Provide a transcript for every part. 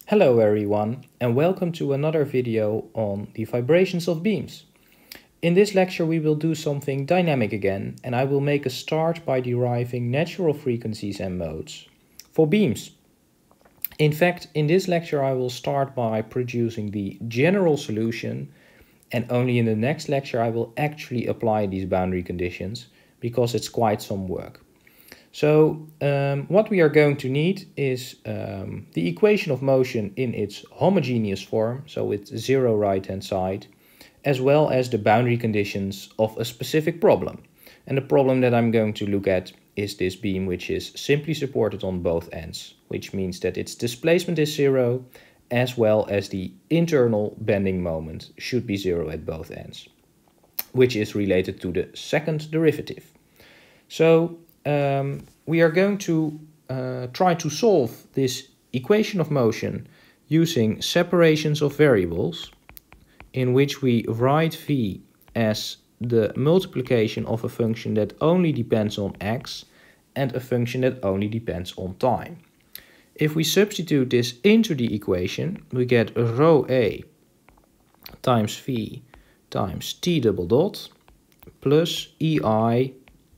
Hello everyone and welcome to another video on the vibrations of beams. In this lecture we will do something dynamic again and I will make a start by deriving natural frequencies and modes for beams. In fact, in this lecture I will start by producing the general solution and only in the next lecture I will actually apply these boundary conditions because it's quite some work. So what we are going to need is the equation of motion in its homogeneous form, so with zero right hand side, as well as the boundary conditions of a specific problem. And the problem that I'm going to look at is this beam which is simply supported on both ends, which means that its displacement is zero, as well as the internal bending moment should be zero at both ends, which is related to the second derivative. So we are going to try to solve this equation of motion using separations of variables in which we write v as the multiplication of a function that only depends on x and a function that only depends on time. If we substitute this into the equation, we get rho a times v times t double dot plus ei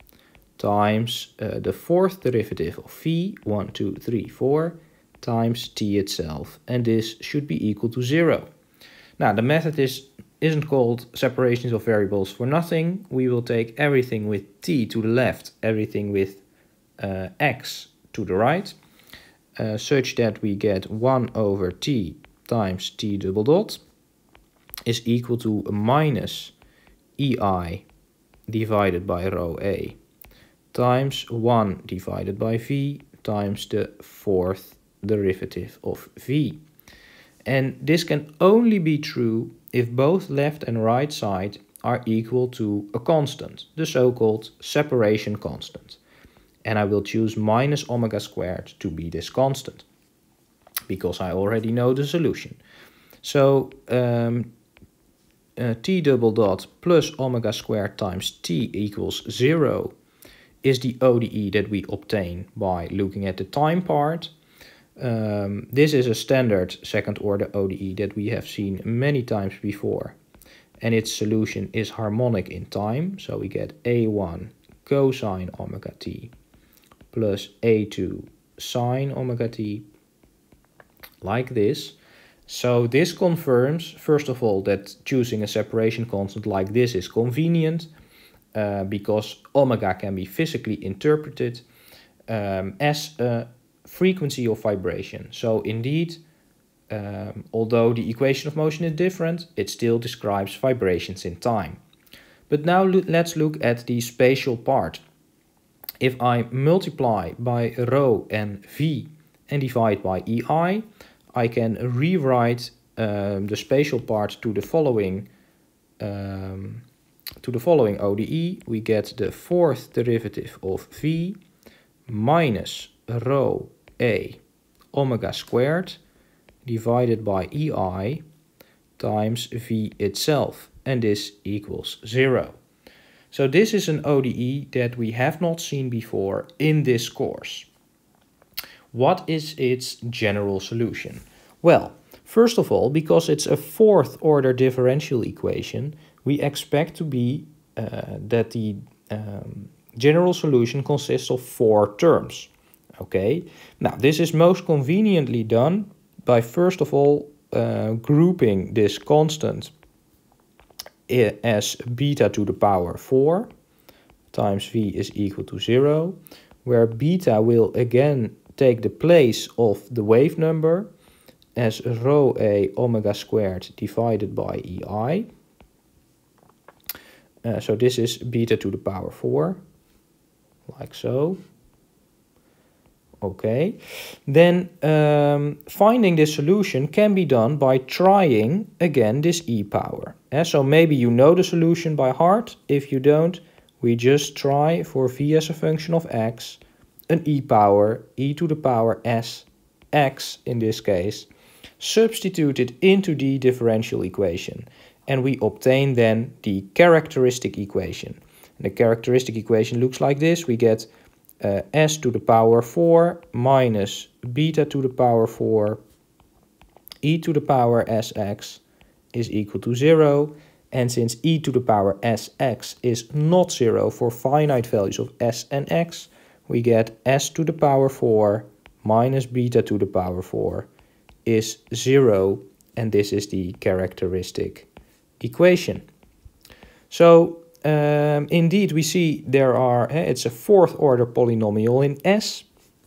times the fourth derivative of v, 1, 2, 3, 4, times t itself. And this should be equal to 0. Now, the method isn't called separations of variables for nothing. We will take everything with t to the left, everything with x to the right, such that we get 1 over t times t double dot is equal to minus ei divided by rho a times 1 divided by v times the fourth derivative of v. And this can only be true if both left and right side are equal to a constant, the so-called separation constant. And I will choose minus omega squared to be this constant, because I already know the solution. So t double dot plus omega squared times t equals 0 is the ODE that we obtain by looking at the time part. This is a standard second order ODE that we have seen many times before, and its solution is harmonic in time, so we get a1 cosine omega t plus a2 sine omega t, like this. So this confirms, first of all, that choosing a separation constant like this is convenient, because omega can be physically interpreted as a frequency of vibration. So indeed, although the equation of motion is different, it still describes vibrations in time. But now let's look at the spatial part. If I multiply by rho and v and divide by ei, I can rewrite the spatial part to the following ODE. We get the fourth derivative of v minus rho a omega squared divided by ei times v itself, and this equals 0. So this is an ODE that we have not seen before in this course. What is its general solution? Well, first of all, because it's a fourth order differential equation, we expect to be that the general solution consists of 4 terms. Okay, now this is most conveniently done by first of all grouping this constant as beta to the power 4 times v is equal to 0, where beta will again take the place of the wave number as rho a omega squared divided by ei. So this is beta to the power 4, like so. Okay, then finding this solution can be done by trying again this e power. So maybe you know the solution by heart. If you don't, we just try for v as a function of x, an e power, e to the power s, x in this case, substitute it into the differential equation, and we obtain then the characteristic equation. And the characteristic equation looks like this. We get s to the power 4 minus beta to the power 4 e to the power sx is equal to 0. And since e to the power sx is not 0 for finite values of s and x, we get s to the power 4 minus beta to the power 4 is 0. And this is the characteristic equation. So indeed we see there are, it's a fourth order polynomial in s.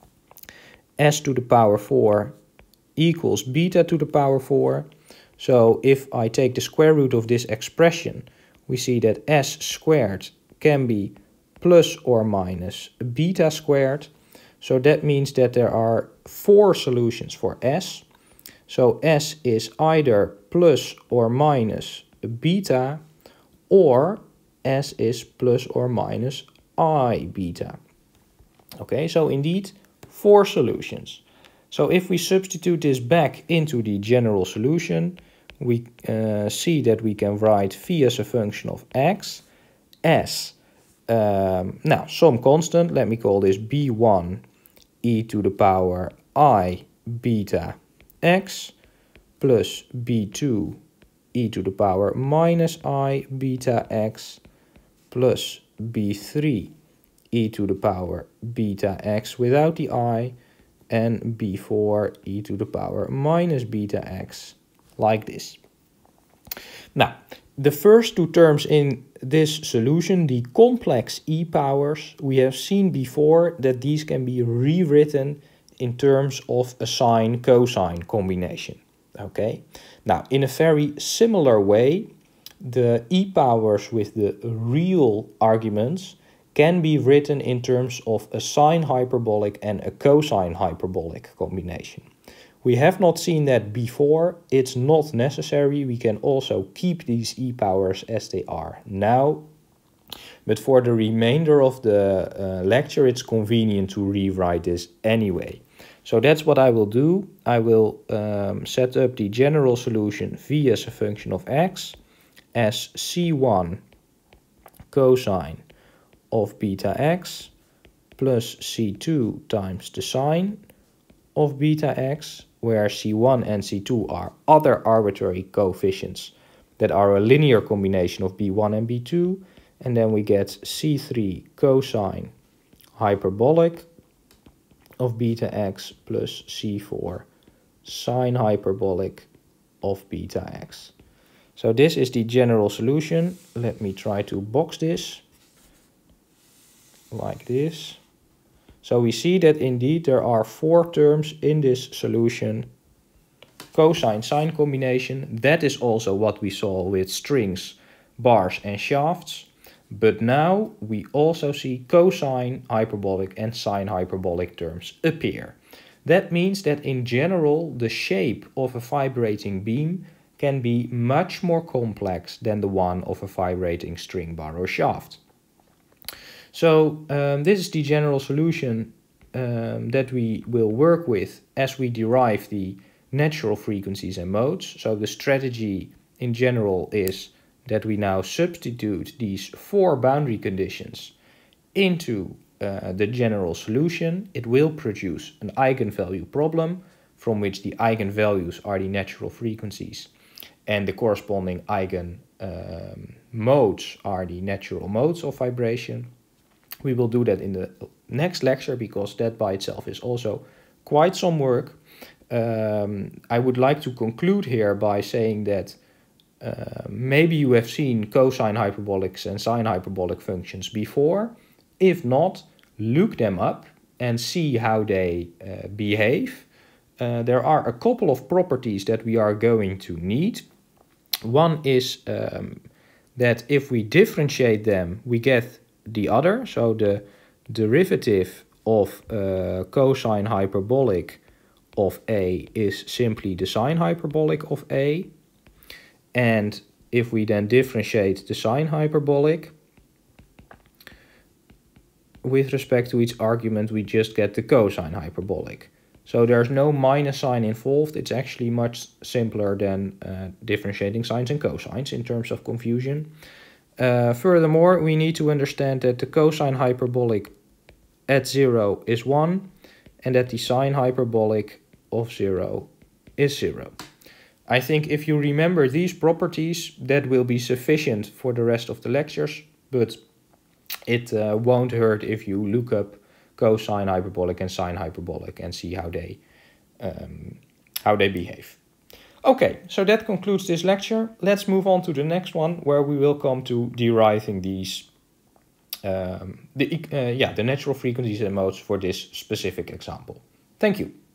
S to the power 4 equals beta to the power 4. So if I take the square root of this expression, we see that s squared can be plus or minus beta squared. So that means that there are 4 solutions for s. So s is either plus or minus beta, or s is plus or minus I beta. Okay, so indeed 4 solutions. So if we substitute this back into the general solution, we see that we can write phi as a function of x as, now some constant, let me call this b1 e to the power I beta x plus b2 e to the power minus I beta x plus b3 e to the power beta x without the I, and b4 e to the power minus beta x, like this. Now, the first 2 terms in this solution, the complex e powers, we have seen before that these can be rewritten in terms of a sine-cosine combination. Okay, now in a very similar way, the e powers with the real arguments can be written in terms of a sine hyperbolic and a cosine hyperbolic combination. We have not seen that before. It's not necessary. We can also keep these e powers as they are now. But for the remainder of the lecture, it's convenient to rewrite this anyway. So that's what I will do. I will set up the general solution v as a function of x as c1 cosine of beta x plus c2 times the sine of beta x, where c1 and c2 are other arbitrary coefficients that are a linear combination of b1 and b2, and then we get c3 cosine hyperbolic of beta x plus c4 sine hyperbolic of beta x. So this is the general solution. Let me try to box this like this. So we see that indeed there are 4 terms in this solution. Cosine-sine combination, that is also what we saw with strings, bars and shafts. But now we also see cosine hyperbolic and sine hyperbolic terms appear. That means that in general the shape of a vibrating beam can be much more complex than the one of a vibrating string, bar or shaft. So this is the general solution that we will work with as we derive the natural frequencies and modes. So the strategy in general is that we now substitute these 4 boundary conditions into the general solution. It will produce an eigenvalue problem from which the eigenvalues are the natural frequencies and the corresponding eigen modes are the natural modes of vibration. We will do that in the next lecture because that by itself is also quite some work. I would like to conclude here by saying that maybe you have seen cosine hyperbolics and sine hyperbolic functions before. If not, look them up and see how they behave. There are a couple of properties that we are going to need. One is that if we differentiate them, we get the other. So the derivative of cosine hyperbolic of A is simply the sine hyperbolic of A. And if we then differentiate the sine hyperbolic with respect to each argument, we just get the cosine hyperbolic. So there's no minus sign involved. It's actually much simpler than differentiating sines and cosines in terms of confusion. Furthermore, we need to understand that the cosine hyperbolic at 0 is 1 and that the sine hyperbolic of 0 is 0. I think if you remember these properties, that will be sufficient for the rest of the lectures, but it won't hurt if you look up cosine hyperbolic and sine hyperbolic and see how they behave. Okay, so that concludes this lecture. Let's move on to the next one, where we will come to deriving these the natural frequencies and modes for this specific example. Thank you.